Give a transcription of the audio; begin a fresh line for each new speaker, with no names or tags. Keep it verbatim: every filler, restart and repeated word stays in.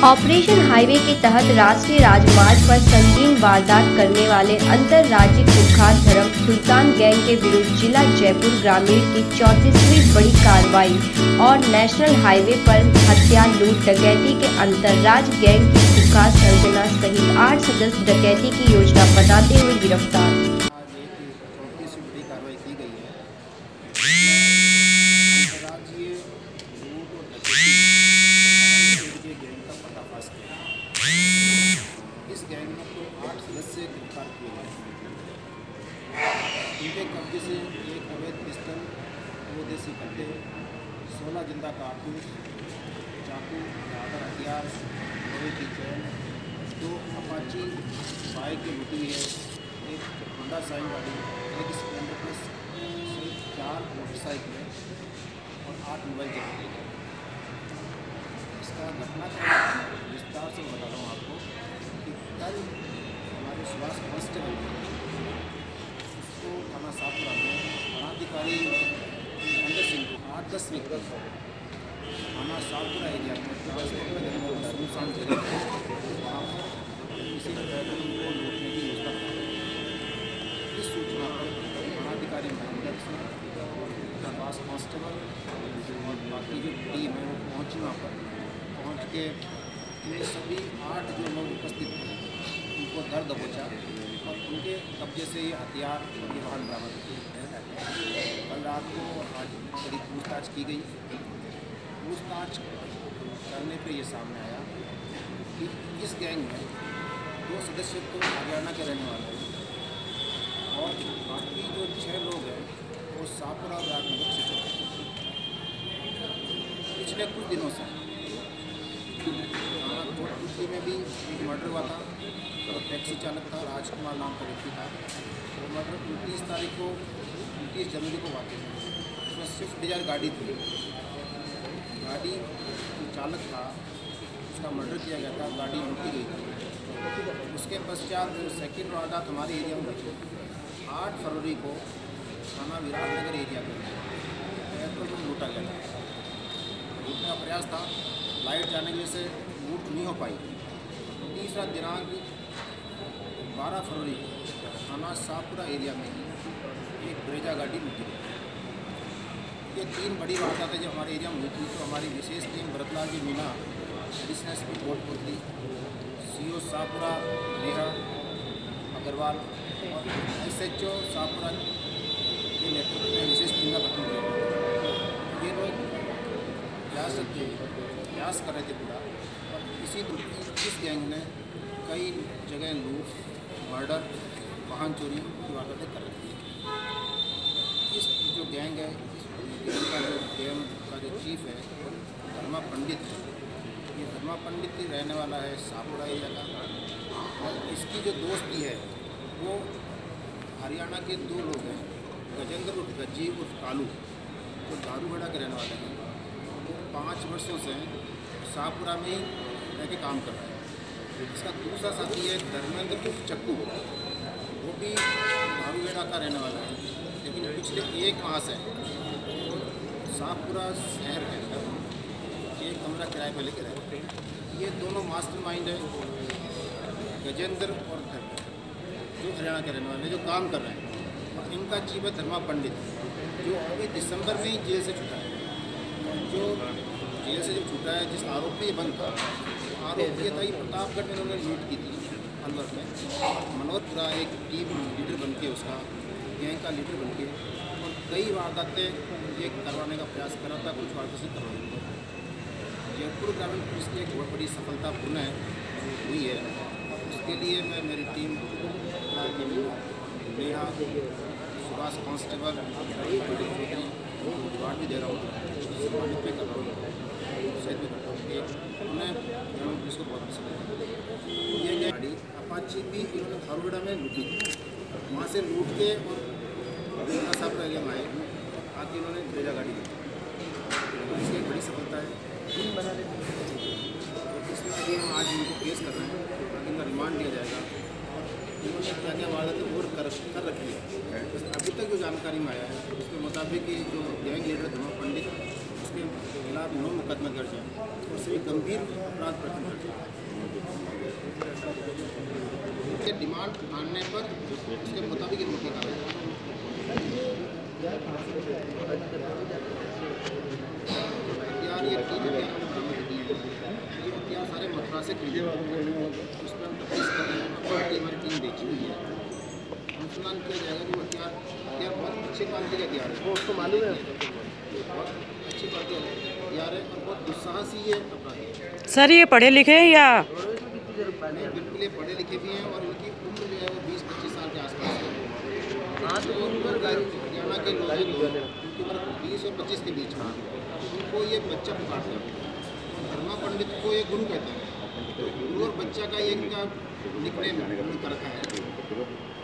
Operation highway के तहत राष्ट्रीय राजमार्ग पर संगीन वारदात करने वाले अंतर्राज्यीय कुख्यात धर्म सुल्तान गैंग के विरुद्ध जिला जयपुर ग्रामीण की चौंतीसवीं बड़ी कार्रवाई और नेशनल हाईवे पर हत्या, लूट, डकैती के अंतर्राज्यीय गैंग की कुख्यात संजना सहित आठ सदस्य डकैती की योजना बनाते हुए गिरफ्तार।
इस गैंग में तो आठ सदस्य गिरफ्तार किए गए। इनके कब्जे से एक अवैध पिस्टल, दो देसी कट्टे, सोलह जिंदा कारतूस, चाकू, धारदार हथियार, लोहे की चैन, दो अपाची बाइक की लूटी है, एक होंडा साइन गाड़ी, एक स्प्लेंडर प्लस सहित चार मोटरसाइकिलें और आठ मोबाइल जब्त किए गए। इसका घटनाक्रम विस्तार से बता रहा हूँ आपको कि कल हमारे सुभाष कांस्टेबल उसको थाना सापुरा में थानाधिकारी महेंद्र सिंह को आठ दस व्यक्ति थाना सापुरा एरिया में सुनसान जगह वहाँ पर किसी ट्रैवल को लूटने की योजना बनाई। इस सूचना पर थानाधिकारी महेंद्र सिंह, सुभाष कांस्टेबल और बाकी जो टीम है वो पहुँची वहाँ पर। पहुँच के ये सभी आठ जो लोग उपस्थित थे उनको दर दबोचा और उनके कब्जे से ये हथियार और ये वाहन बरामद किए। कल रात को आज करीब पूछताछ की गई। पूछताछ करने पे ये सामने आया कि इस गैंग में दो सदस्य तो हरियाणा के रहने वाले हैं और बाकी जो छः लोग हैं वो सापुरा और राजनगर से चले। पिछले कुछ दिनों से कोटपुतली में भी एक मर्डर हुआ था और टैक्सी चालक था, राजकुमार नाम का व्यक्ति था। वो मर्डर उनतीस तारीख को उनतीस जनवरी को वाक़ हुआ। उसमें स्विफ्ट डिजायर गाड़ी थी। गाड़ी जो चालक था उसका मर्डर किया गया था, गाड़ी लूटी गई थी। उसके पश्चात जो सेकेंड वारदात हमारे एरिया में हुई आठ फरवरी को थाना विराटनगर एरिया में पेट्रोल पंप लूटा गया था। लूटने का प्रयास था, लाइट जाने की वजह से लूट नहीं हो पाई। तीसरा दिनांक बारह फरवरी को थाना सापुरा एरिया में एक ब्रेजा गाड़ी लूटी। ये तीन बड़ी वारदातें जब हमारे एरिया में हुई थी तो हमारी विशेष team Bharatlal ji Meena, additional S P Kotputli, C O Shahpura Neha Agarwal और एस एच ओ सापुरा के नेतृत्व में विशेष टीम का गठन किया। ये लोग प्रयास थे प्रयास कर रहे थे पूरा और इसी इस गैंग ने कई जगह लूट, मर्डर, वाहन चोरी की वारदातें कर रखी है। इस जो गैंग है, इस गैंग का जो गैंग का जो चीफ है धर्मा पंडित है। ये धर्मा पंडित रहने वाला है सापुरा एरिया का और इसकी जो दोस्ती है वो हरियाणा के दो लोग हैं, गजेंद्र उर्फ गज्जी उर्फ कालू, जो दारूगढ़ा के रहने वाले हैं। वो पाँच वर्षों से सापुरा में ही रह के काम कर रहा है। इसका दूसरा साथी है धर्मेंद्र उर्फ चक्कू, वो भी दारूगढ़ा का रहने वाला है, लेकिन पिछले एक माह से सापुरा शहर के अंदर एक कमरा किराए पर लेके रहते हैं। ये दोनों मास्टरमाइंड है, गजेंद्र और धर्मेंद्र, जो हरियाणा के रहने वाले जो काम कर रहे हैं। और इनका चीफ है धर्मा पंडित, जो अभी दिसंबर में ही जेल से छूटा है। जो जेल से जब छूटा है, जिस आरोप में ये बंद था, आरोप ये था कि प्रतापगढ़ में उन्होंने लूट की थी अलवर में। मनोहरपुरा एक टीम लीडर बन के, उसका गैंग का लीडर बन के और कई वारदातें ये करवाने का प्रयास करा था, कुछ वारदातें करवाई। जयपुर ग्रामीण पुलिस की एक बहुत बड़ी सफलतापूर्ण हुई है। उसके लिए मैं मेरी team Neha, Subhash constable reward भी दे रहा हूँ, सम्मानित भी कर रहा हूँ, शहीद भी करता हूँ। एक उन्हें ग्रामीण पुलिस को बहुत पसंद है। ये गाड़ी अपाची भी इन्होंने दारूगढ़ा में लूटी थी। वहाँ से लूट के और सापुरा एरिया में आए, आके इन्होंने ब्रेजा गाड़ी ली। इसकी एक बड़ी सफलता है। इसमें अभी हम आज इनको केस कर रहे हैं, आगे इनका रिमांड लिया जाएगा। इन्होंने क्या क्या वारदातें बोर्ड कर कर रखी है। अभी तक जो जानकारी में आया है उसके मुताबिक जो गैंग लीडर धर्मा पंडित उसके खिलाफ नौ मुकदमा दर्ज है और सभी गंभीर अपराध प्रकरण दर्ज है। डिमांड आने पर उसके मुताबिक इनकी कार्रवाई हथियार ये तीन हथियार हमने बरामद किए हैं। ये हथियार सारे मथुरा से खरीदे उस पर हम तफ्तीश कर रहे हैं और हमारी टीम बेची हुई है। अनुसंधान किया जाएगा कि वो हथियार हथियार बहुत अच्छी क्वालिटी का हथियार है, वो उसको मालूम है बहुत अच्छी क्वालिटी का हथियार है और बहुत दुस्साहसी ये अपराधी।
सर ये पढ़े लिखे हैं या
नहीं, बिल्कुल ये पढ़े लिखे भी हैं और इनकी उम्र जो है वो बीस पच्चीस साल के आसपास है। हाँ तो हरियाणा के लोग हैं, उनकी उम्र बीस और पच्चीस के बीच में, उनको ये बच्चा पुकारते हैं। धर्मा पंडित को ये गुरु कहते हैं। गुरु और बच्चा का ये इनका निकनेम कर रखा है।